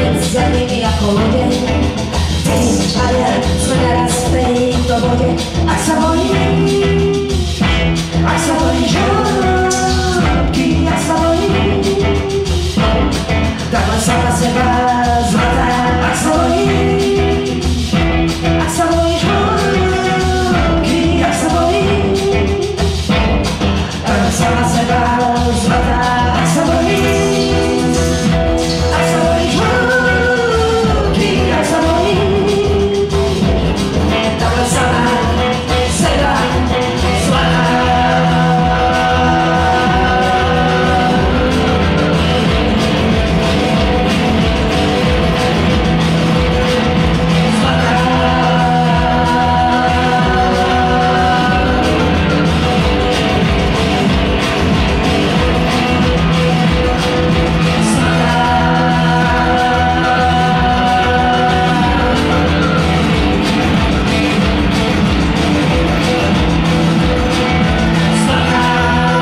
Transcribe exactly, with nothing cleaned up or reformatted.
za nimi ako lode. Ty a ja sme naraz v tejto vode. Ak sa bojím, ak sa bojíš hĺbky, ak sa bojím, tak len sama seba